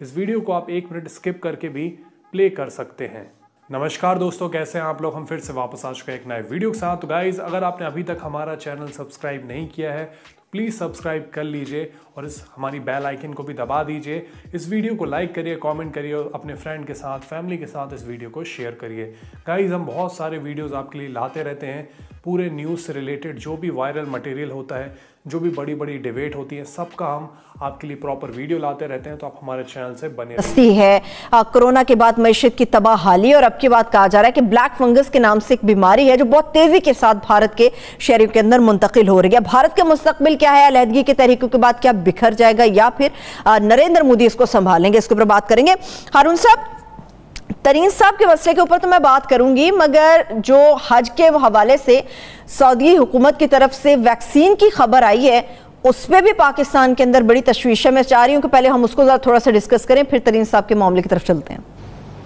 इस वीडियो को आप 1 मिनट स्किप करके भी प्ले कर सकते हैं। नमस्कार दोस्तों, कैसे हैं आप लोग। हम फिर से वापस आ चुके हैं एक नए वीडियो के साथ। तो गाइज, अगर आपने अभी तक हमारा चैनल सब्सक्राइब नहीं किया है तो प्लीज़ सब्सक्राइब कर लीजिए और इस हमारी बेल आइकन को भी दबा दीजिए। इस वीडियो को लाइक करिए, कमेंट करिए और अपने फ्रेंड के साथ, फैमिली के साथ इस वीडियो को शेयर करिए। गाइज, हम बहुत सारे वीडियोस आपके लिए लाते रहते हैं, पूरे न्यूज़ से रिलेटेड जो भी वायरल मटेरियल होता है, जो भी बड़ी बड़ी डिबेट होती है, सबका हम आपके लिए प्रॉपर वीडियो लाते रहते हैं। तो आप हमारे चैनल से बने रहिए। है कोरोना के बाद मईशत की तबाहाली और अब की बात कहा जा रहा है कि ब्लैक फंगस के नाम से एक बीमारी है जो बहुत तेजी के साथ भारत के शहरों के अंदर मुंतकिल हो रही है। भारत का मुस्तकबिल क्या है? अलहदगी के तहरीकों के बाद क्या बिखर जाएगा या फिर नरेंद्र मोदी इसको संभालेंगे? इसके ऊपर बात करेंगे। हारून साहब, तरीन साहब के मसले के ऊपर तो मैं बात करूंगी, मगर जो हज के हवाले से सऊदी हुकूमत की तरफ से वैक्सीन की खबर आई है उस पर भी पाकिस्तान के अंदर बड़ी तशवीश है। मैं चाह रही हूं कि पहले हम उसको थोड़ा सा डिस्कस करें, फिर तरीन साहब के मामले की तरफ चलते हैं।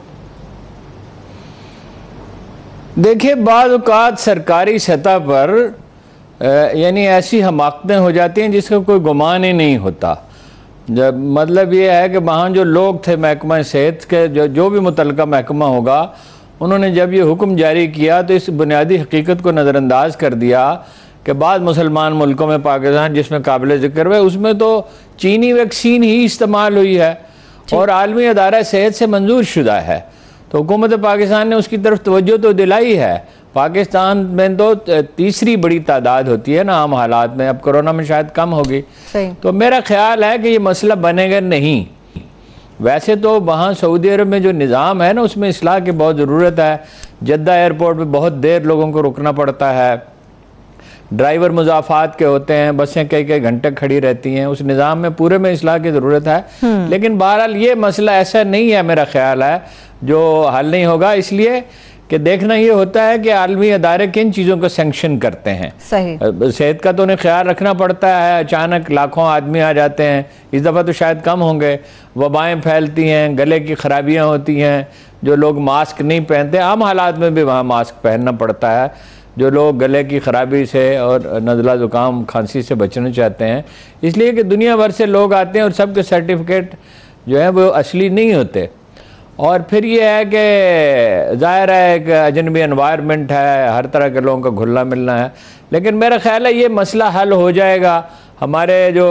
देखिए, बाद औक़ात सरकारी सतह पर यानी ऐसी हमाकतें हो जाती हैं जिसका कोई गुमान ही नहीं होता। जब मतलब ये है कि वहाँ जो लोग थे महकमा सेहत के, जो भी मुतल्लिका महकमा होगा, उन्होंने जब ये हुक्म जारी किया तो इस बुनियादी हकीकत को नज़रअंदाज कर दिया कि बाद मुसलमान मुल्कों में पाकिस्तान जिसमें काबिल ज़िक्र है उसमें तो चीनी वैक्सीन ही इस्तेमाल हुई है और आलमी अदारा सेहत से मंजूर शुदा है। तो हुकूमत पाकिस्तान ने उसकी तरफ तवज्जो तो दिलाई है। पाकिस्तान में तो तीसरी बड़ी तादाद होती है ना आम हालात में, अब कोरोना में शायद कम होगी। तो मेरा ख्याल है कि ये मसला बनेगा नहीं। वैसे तो वहाँ सऊदी अरब में जो निज़ाम है ना उसमें इस्लाह की बहुत ज़रूरत है। जद्दा एयरपोर्ट पे बहुत देर लोगों को रुकना पड़ता है, ड्राइवर मुजाफात के होते हैं, बसें कई कई घंटे खड़ी रहती हैं, उस निज़ाम में पूरे में इस्लाह की ज़रूरत है। लेकिन बहरहाल ये मसला ऐसा नहीं है, मेरा ख्याल है, जो हल नहीं होगा। इसलिए कि देखना ये होता है कि आलमी अदारे किन चीज़ों को सेंक्शन करते हैं। सही सेहत का तो उन्हें ख्याल रखना पड़ता है। अचानक लाखों आदमी आ जाते हैं, इस दफ़ा तो शायद कम होंगे। वबाएँ फैलती हैं, गले की खराबियाँ होती हैं, जो लोग मास्क नहीं पहनते, आम हालात में भी वहाँ मास्क पहनना पड़ता है। जो लोग गले की ख़राबी से और नज़ला ज़ुकाम खांसी से बचना चाहते हैं, इसलिए कि दुनिया भर से लोग आते हैं और सबके सर्टिफिकेट जो है वो असली नहीं होते। और फिर ये है कि ज़ाहिर है एक अजनबी एनवायरनमेंट है, हर तरह के लोगों का घुलना मिलना है। लेकिन मेरा ख्याल है ये मसला हल हो जाएगा। हमारे जो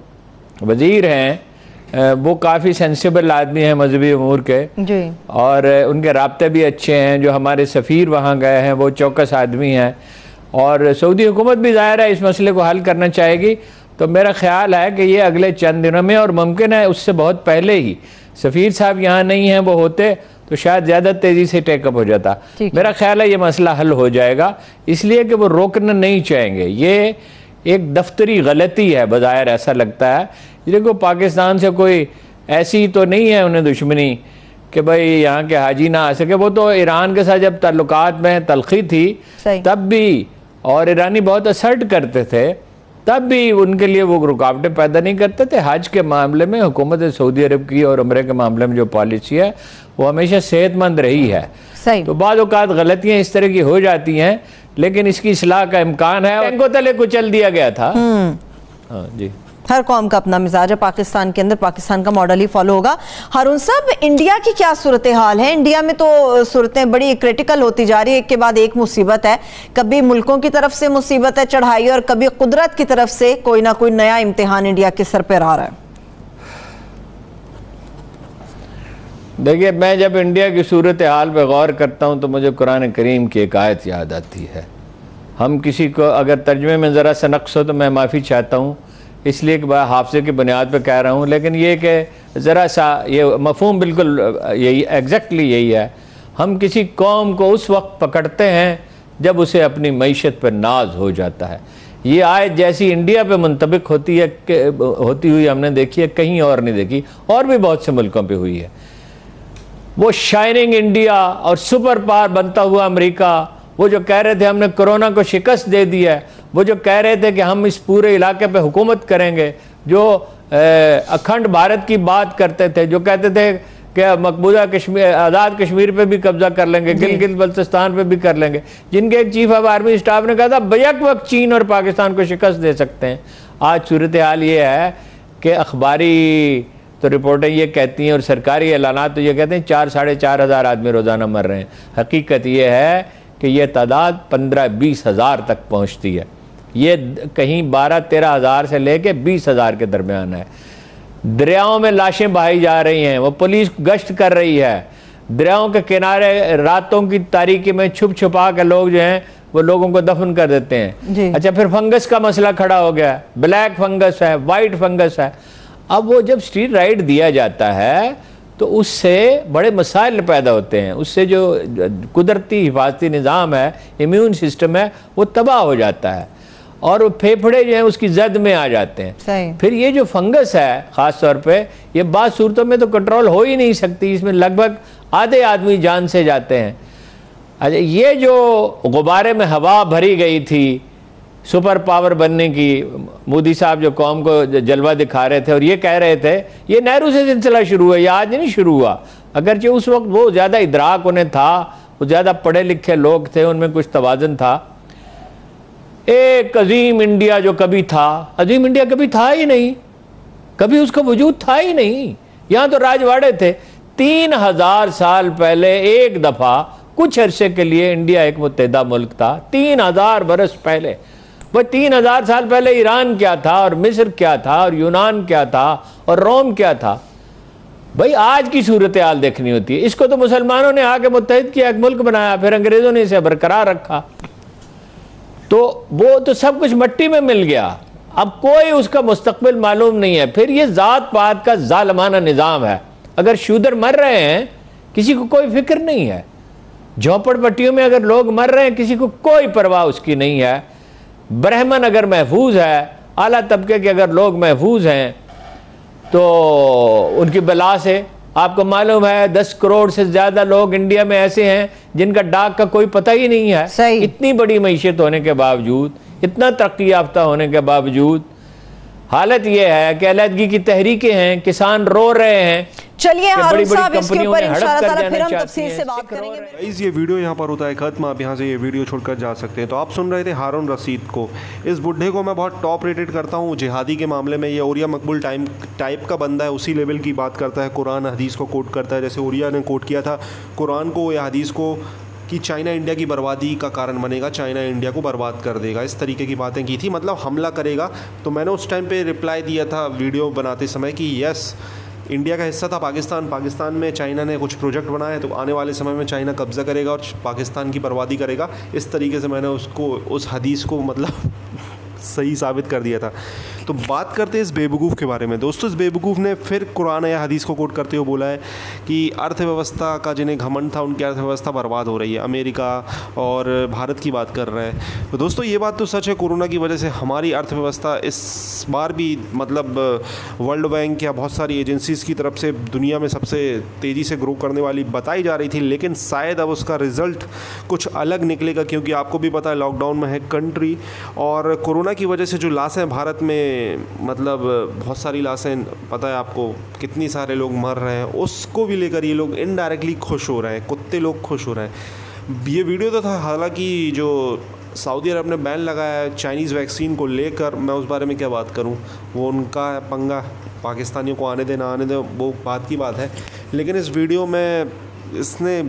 वज़ीर हैं वो काफ़ी सेंसिबल आदमी हैं मजहबी अमूर के जी, और उनके राब्ते भी अच्छे हैं। जो हमारे सफ़ीर वहाँ गए हैं वो चौकस आदमी हैं और सऊदी हुकूमत भी ज़ाहिर है इस मसले को हल करना चाहेगी। तो मेरा ख्याल है कि ये अगले चंद दिनों में, और मुमकिन है उससे बहुत पहले ही, सफ़ीर साहब यहाँ नहीं हैं, वो होते तो शायद ज़्यादा तेज़ी से टेकअप हो जाता। मेरा ख्याल है ये मसला हल हो जाएगा, इसलिए कि वो रोकना नहीं चाहेंगे। ये एक दफ्तरी गलती है बज़ाहिर, ऐसा लगता है। देखो, पाकिस्तान से कोई ऐसी तो नहीं है उन्हें दुश्मनी कि भाई यहाँ के हाजी ना आ सके। वो तो ईरान के साथ जब ताल्लुकात में तलखी थी तब भी, और ईरानी बहुत असर्ट करते थे, तब भी उनके लिए वो रुकावटें पैदा नहीं करते थे। हज के मामले में हुकूमत सऊदी अरब की और उम्रे के मामले में जो पॉलिसी है वो हमेशा सेहतमंद रही है। तो बाद औक़ात गलतियाँ इस तरह की हो जाती हैं, लेकिन इसकी इस्लाह का इम्कान है। इनको तले कुचल दिया गया था। हाँ जी, हर कौम का अपना मिजाज है। पाकिस्तान के अंदर पाकिस्तान का मॉडल ही फॉलो होगा। हारून साहब, इंडिया की क्या सूरत हाल है? इंडिया में तो सूरतें बड़ी क्रिटिकल होती जा रही है, एक के बाद एक मुसीबत है। कभी मुल्कों की तरफ से मुसीबत है चढ़ाई और कभी कुदरत की तरफ से कोई ना कोई नया इम्तिहान इंडिया के सर पर आ रहा है। देखिए, मैं जब इंडिया की सूरत हाल पर गौर करता हूँ तो मुझे कुरान करीम की एक आयत याद आती है। हम किसी को अगर तर्जुमे में ज़रा सा नक्स हो तो मैं माफ़ी चाहता हूँ, इसलिए कि हाफ़िज़े की बुनियाद पर कह रहा हूँ। लेकिन ये कि ज़रा सा ये मफ़हूम बिल्कुल यही एग्जैक्टली यही है। हम किसी कौम को उस वक्त पकड़ते हैं जब उसे अपनी मईशत पर नाज हो जाता है। ये आयत जैसी इंडिया पे मुंतबिक होती है होती हुई हमने देखी है, कहीं और नहीं देखी, और भी बहुत से मुल्कों पे हुई है। वो शाइनिंग इंडिया और सुपर पावर बनता हुआ अमेरिका, वो जो कह रहे थे हमने कोरोना को शिकस्त दे दी है, वो जो कह रहे थे कि हम इस पूरे इलाके पे हुकूमत करेंगे, जो अखंड भारत की बात करते थे, जो कहते थे कि मकबूजा कश्मीर, आज़ाद कश्मीर पे भी कब्जा कर लेंगे, गिलगित बल्तिस्तान पे भी कर लेंगे, जिनके एक चीफ ऑफ आर्मी स्टाफ ने कहा था बैक वक्त चीन और पाकिस्तान को शिकस्त दे सकते हैं। आज सूरत हाल ये है कि अखबारी तो रिपोर्टें ये कहती हैं और सरकारी ऐलानात तो ये कहते हैं 4-4.5 हज़ार आदमी रोज़ाना मर रहे हैं। हकीकत ये है कि ये तादाद 15-20 हज़ार तक पहुँचती है। ये कहीं 12-13 हज़ार से लेके 20 हज़ार के दरमियान है। दरियाओं में लाशें बहाई जा रही हैं, वो पुलिस गश्त कर रही है। दरियाओं के किनारे रातों की तारीकी में छुप छुपा के लोग जो हैं वो लोगों को दफन कर देते हैं। अच्छा, फिर फंगस का मसला खड़ा हो गया, ब्लैक फंगस है, वाइट फंगस है। अब वो जब स्ट्रीट राइट दिया जाता है तो उससे बड़े मसाइल पैदा होते हैं, उससे जो कुदरती हिफाजती निज़ाम है, इम्यून सिस्टम है, वो तबाह हो जाता है और वो फेफड़े जो हैं उसकी जद में आ जाते हैं। फिर ये जो फंगस है ख़ास तौर पे, ये बाद सूरतों में तो कंट्रोल हो ही नहीं सकती, इसमें लगभग आधे आदमी जान से जाते हैं। अच्छा, ये जो गुब्बारे में हवा भरी गई थी सुपर पावर बनने की, मोदी साहब जो कौम को जलवा दिखा रहे थे और ये कह रहे थे, ये नेहरू से सिलसिला शुरू हुआ, ये आज नहीं शुरू हुआ। अगरचे उस वक्त वो ज़्यादा इदराक उन्हें था, वो ज़्यादा पढ़े लिखे लोग थे, उनमें कुछ तवाज़ुन था। एक अजीम इंडिया जो कभी था, अजीम इंडिया कभी था ही नहीं, कभी उसका वजूद था ही नहीं। यहाँ तो राजवाड़े थे। 3000 साल पहले एक दफ़ा कुछ अरसे के लिए इंडिया एक मुत्तहिदा मुल्क था। 3000 बरस पहले। वह 3000 साल पहले ईरान क्या था और मिस्र क्या था और यूनान क्या था और रोम क्या था। भाई आज की सूरत हाल देखनी होती है। इसको तो मुसलमानों ने आके मुत्तहिद किया, एक मुल्क बनाया, फिर अंग्रेज़ों ने इसे बरकरार रखा, तो वो तो सब कुछ मिट्टी में मिल गया। अब कोई उसका मुस्तकबिल मालूम नहीं है। फिर ये ज़ात पात का जालमाना निज़ाम है। अगर शूदर मर रहे हैं किसी को कोई फिक्र नहीं है, झोपड़पट्टियों में अगर लोग मर रहे हैं किसी को कोई परवाह उसकी नहीं है। ब्राह्मण अगर महफूज है, आला तबके के अगर लोग महफूज हैं तो उनकी बला से, आपको मालूम है 10 करोड़ से ज़्यादा लोग इंडिया में ऐसे हैं जिनका डाक का कोई पता ही नहीं है। इतनी बड़ी मईशत होने के बावजूद, इतना तरक्की याफ्ता होने के बावजूद हालत यह है कि अलहदगी की तहरीकें हैं, किसान रो रहे हैं। चलिए हारून साहब, इसके ऊपर इंशाअल्लाह फिर हम तफसील से बात करेंगे। गाइस, ये वीडियो यहाँ पर होता है खत्म। आप यहाँ से ये वीडियो छोड़कर जा सकते हैं। तो आप सुन रहे थे हारून रशीद को। इस बुढ़े को मैं बहुत टॉप रेटेड करता हूँ जिहादी के मामले में। ये ओरिया मकबूल टाइप का बंदा है, उसी लेवल की बात करता है, कुरान हदीस को कोट करता है। जैसे ओरिया ने कोट किया था कुरान को या हदीस को कि चाइना इंडिया की बर्बादी का कारण बनेगा, चाइना इंडिया को बर्बाद कर देगा, इस तरीके की बातें की थी, मतलब हमला करेगा। तो मैंने उस टाइम पे रिप्लाई दिया था वीडियो बनाते समय कि यस, इंडिया का हिस्सा था पाकिस्तान, पाकिस्तान में चाइना ने कुछ प्रोजेक्ट बनाए हैं तो आने वाले समय में चाइना कब्ज़ा करेगा और पाकिस्तान की बर्बादी करेगा। इस तरीके से मैंने उसको, उस हदीस को मतलब सही साबित कर दिया था। तो बात करते हैं इस बेवकूफ़ के बारे में। दोस्तों, इस बेवकूफ़ ने फिर कुरान या हदीस को कोट करते हुए बोला है कि अर्थव्यवस्था का जिन्हें घमंड था उनकी अर्थव्यवस्था बर्बाद हो रही है। अमेरिका और भारत की बात कर रहे हैं। तो दोस्तों, ये बात तो सच है, कोरोना की वजह से हमारी अर्थव्यवस्था इस बार भी मतलब वर्ल्ड बैंक या बहुत सारी एजेंसीज़ की तरफ से दुनिया में सबसे तेज़ी से ग्रो करने वाली बताई जा रही थी, लेकिन शायद अब उसका रिज़ल्ट कुछ अलग निकलेगा, क्योंकि आपको भी पता है लॉकडाउन में है कंट्री, और कोरोना की वजह से जो लाशें भारत में मतलब बहुत सारी लाशें, पता है आपको कितनी सारे लोग मर रहे हैं, उसको भी लेकर ये लोग इनडायरेक्टली खुश हो रहे हैं, कुत्ते लोग खुश हो रहे हैं। ये वीडियो तो था, हालांकि जो सऊदी अरब ने बैन लगाया है चाइनीज़ वैक्सीन को लेकर, मैं उस बारे में क्या बात करूं, वो उनका पंगा, पाकिस्तानियों को आने देना आने दे वो बात की बात है। लेकिन इस वीडियो में इसने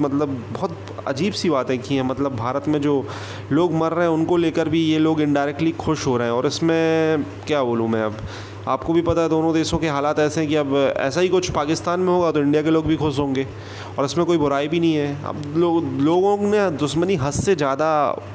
बहुत अजीब सी बातें की हैं। मतलब भारत में जो लोग मर रहे हैं उनको लेकर भी ये लोग इनडायरेक्टली खुश हो रहे हैं, और इसमें क्या बोलूँ मैं। अब आपको भी पता है दोनों देशों के हालात ऐसे हैं कि अब ऐसा ही कुछ पाकिस्तान में होगा तो इंडिया के लोग भी खुश होंगे, और इसमें कोई बुराई भी नहीं है। अब लोगों ने दुश्मनी हद से ज़्यादा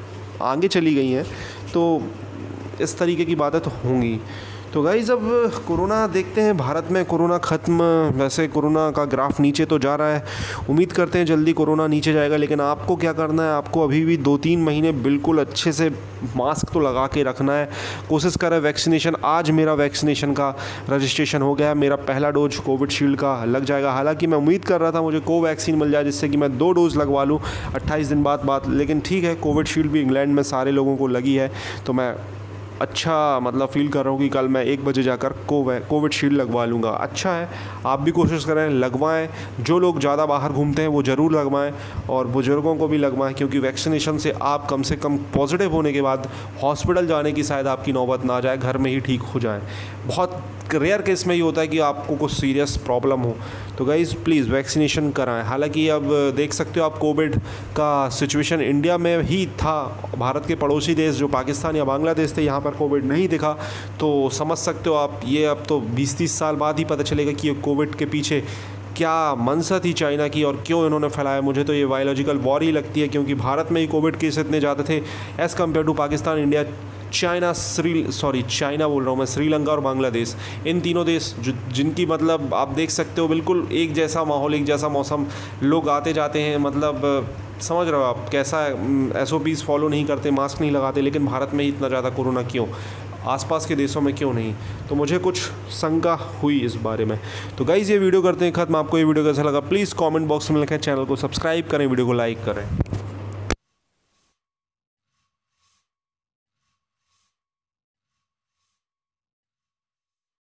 आगे चली गई हैं, तो इस तरीके की बातें तो होंगी। तो गाइस, अब कोरोना देखते हैं भारत में कोरोना ख़त्म। वैसे कोरोना का ग्राफ नीचे तो जा रहा है, उम्मीद करते हैं जल्दी कोरोना नीचे जाएगा। लेकिन आपको क्या करना है, आपको अभी भी 2-3 महीने बिल्कुल अच्छे से मास्क तो लगा के रखना है। कोशिश करें वैक्सीनेशन। आज मेरा वैक्सीनेशन का रजिस्ट्रेशन हो गया, मेरा पहला डोज कोविडशील्ड का लग जाएगा। हालांकि मैं उम्मीद कर रहा था मुझे कोवैक्सीन मिल जाए जिससे कि मैं 2 डोज लगवा लूँ 28 दिन बाद। लेकिन ठीक है, कोविडशील्ड भी इंग्लैंड में सारे लोगों को लगी है, तो मैं अच्छा मतलब फ़ील कर रहा हूँ कि कल मैं 1 बजे जाकर कोविशील्ड लगवा लूँगा। अच्छा है, आप भी कोशिश करें, लगवाएं। जो लोग ज़्यादा बाहर घूमते हैं वो ज़रूर लगवाएं और बुज़ुर्गों को भी लगवाएं, क्योंकि वैक्सीनेशन से आप कम से कम पॉजिटिव होने के बाद हॉस्पिटल जाने की शायद आपकी नौबत ना जाए, घर में ही ठीक हो जाए। बहुत रेयर केस में ये होता है कि आपको कुछ सीरियस प्रॉब्लम हो। तो गाइज़ प्लीज़ वैक्सीनेशन कराएं। हालांकि अब देख सकते हो आप कोविड का सिचुएशन इंडिया में ही था, भारत के पड़ोसी देश जो पाकिस्तान या बांग्लादेश थे, यहाँ पर कोविड नहीं दिखा। तो समझ सकते हो आप, ये अब तो 20-30 साल बाद ही पता चलेगा कि ये कोविड के पीछे क्या मंशा थी चाइना की और क्यों इन्होंने फैलाया। मुझे तो ये बायोलॉजिकल वॉर ही लगती है, क्योंकि भारत में ही कोविड केस इतने ज़्यादा थे as compared to Pakistan, India, China बोल रहा हूँ मैं, श्रीलंका और बांग्लादेश। इन तीनों देश जिनकी मतलब आप देख सकते हो बिल्कुल एक जैसा माहौल, एक जैसा मौसम, लोग आते जाते हैं, मतलब समझ रहे हो आप कैसा SOPs फॉलो नहीं करते, मास्क नहीं लगाते। लेकिन भारत में ही इतना ज़्यादा कोरोना क्यों, आसपास के देशों में क्यों नहीं? तो मुझे कुछ शंका हुई इस बारे में। तो गाइज़ ये वीडियो करते हैं ख़त्म। आपको ये वीडियो कैसा लगा प्लीज़ कमेंट बॉक्स में लिखें, चैनल को सब्सक्राइब करें, वीडियो को लाइक करें।